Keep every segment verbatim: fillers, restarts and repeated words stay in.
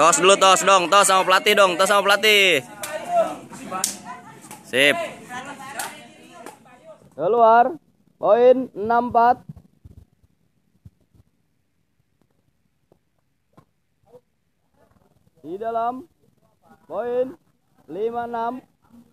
Tos dulu, tos dong, tos sama pelatih dong, tos sama pelatih. Sip. Keluar. Poin enam empat. Di dalam. Poin lima enam.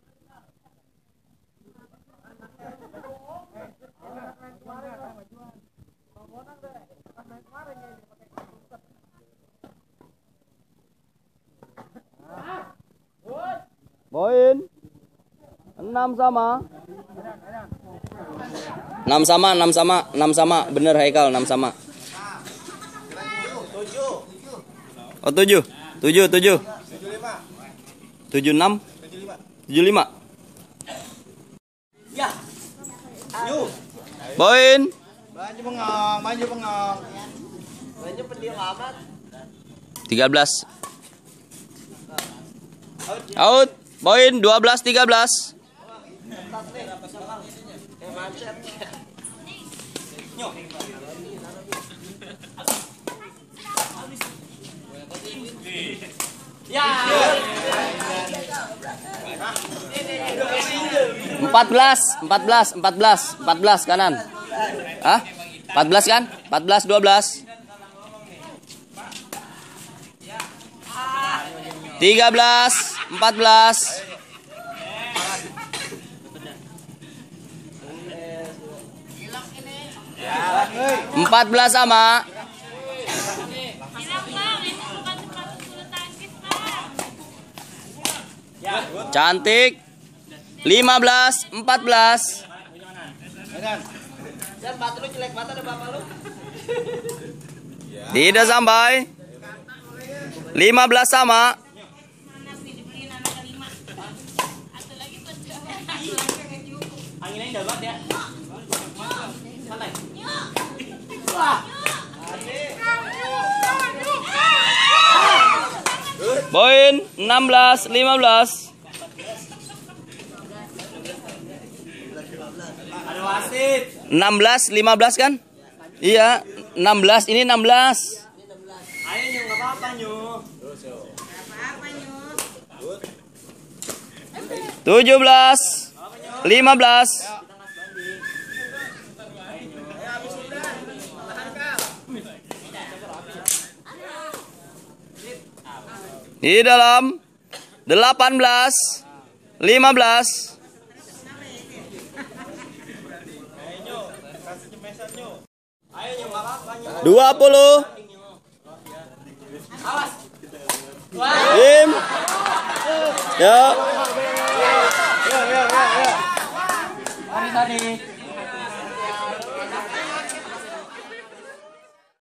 Poin enam sama. enam sama, enam sama, enam sama. Bener Haikal, enam sama. Oh, tujuh. tujuh, tujuh. tujuh enam. tujuh lima. Ya. Ayo. Poin. Maju bengong, maju bengong. Maju pendiam amat. tiga belas. Out. Poin dua belas tiga belas. Ya. empat belas, empat belas, empat belas, empat belas kanan. Hah? empat belas kan? empat belas dua belas. tiga belas, empat belas. empat belas sama. Cantik. lima belas, empat belas. Tidak sampai. lima belas sama. Anginnya dapat ya. Poin enam belas lima belas. Ada wasit. enam belas lima belas kan? Iya, enam belas ini enam belas. Ayo Nyu, enggak apa-apa Nyu. tujuh belas lima belas. Di dalam delapan belas lima belas. dua puluh. Tim. Ya. Tadi tadi.